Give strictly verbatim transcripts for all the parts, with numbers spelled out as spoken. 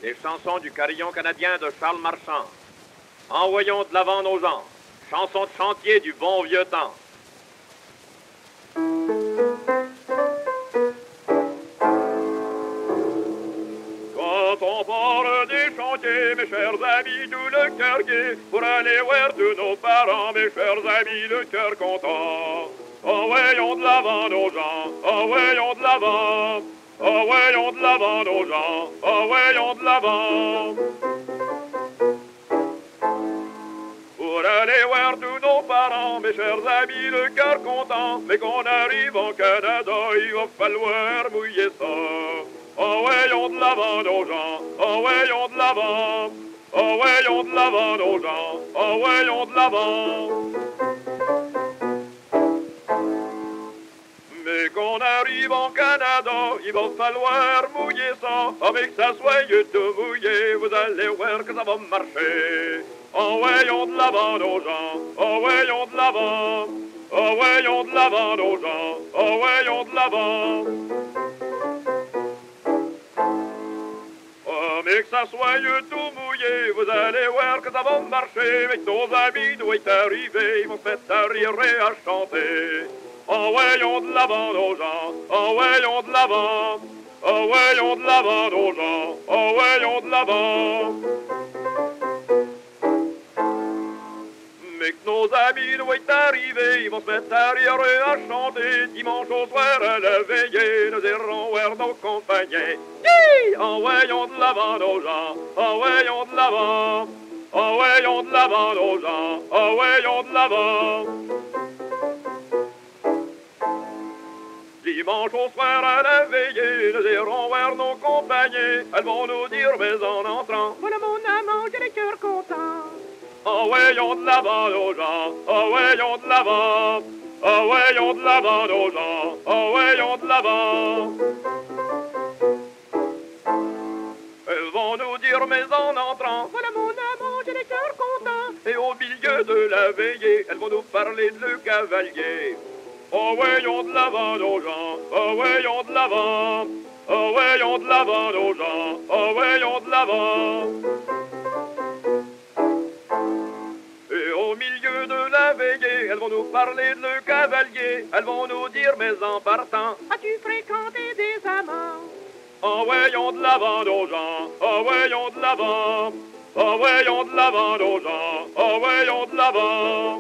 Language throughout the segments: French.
Les chansons du carillon canadien de Charles Marchand. Envoyons de l'avant nos gens. Chansons de chantier du bon vieux temps. Quand on part des chantiers, mes chers amis, tout le cœur gai, pour aller voir tous nos parents, mes chers amis, le cœur content. Envoyons de l'avant nos gens, envoyons de l'avant. Envoyons de l'avant nos gens, envoyons de l'avant. Pour aller voir tous nos parents, mes chers amis, le cœur content. Mais qu'on arrive en Canada, il va falloir mouiller ça. Envoyons de l'avant nos gens, envoyons de l'avant. Envoyons de l'avant nos gens, envoyons de l'avant. Mais qu'on arrive en Canada, il va falloir mouiller ça. Avec ça soit tout mouillé, vous allez voir que ça va marcher. Envoyons de l'avant nos gens, envoyons de l'avant. Envoyons de l'avant nos gens, envoyons de l'avant. Oh, mais que ça soit tout mouillé, vous allez voir que ça va marcher. Mais que nos amis doivent arriver, ils vont se mettre à rire et à chanter. Envoyons de l'avant nos gens, envoyons de l'avant. Envoyons de l'avant nos gens, envoyons de l'avant. Mais que nos amis doivent arriver, ils vont se mettre à rire et à chanter. Dimanche au soir à la veillée, nous irons voir nos compagnons. Hi! Envoyons de l'avant nos gens, envoyons de l'avant. Envoyons de l'avant nos gens, envoyons de l'avant. Dimanche au soir à la veillée, nous irons voir nos compagnons. Elles vont nous dire, mais en entrant, voilà mon amant, j'ai le cœur content. envoyons de l'avant nos gens, envoyons de l'avant. Envoyons de l'avant nos gens, envoyons de l'avant. Elles vont nous dire, mais en entrant, Voilà mon amant, j'ai le cœur content. et au milieu de la veillée, elles vont nous parler de le cavalier. Envoyons de l'avant nos gens, envoyons de l'avant. Envoyons de l'avant nos gens, envoyons de l'avant. Et au milieu de la veillée, elles vont nous parler de le cavalier. Elles vont nous dire, mais en partant, As-tu fréquenté des amants? envoyons de l'avant nos gens, envoyons de l'avant. Envoyons de l'avant nos gens, envoyons de l'avant.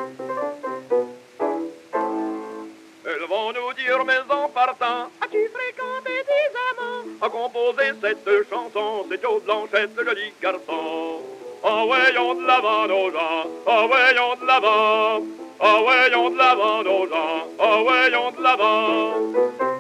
Elles vont nous dire, mais en partant, As-tu fréquenté des amants? à composer cette chanson, c'est Joe Blanchette, le joli garçon. Envoyons de l'avant nos gens, envoyons de l'avant. Envoyons de l'avant nos gens, envoyons de l'avant.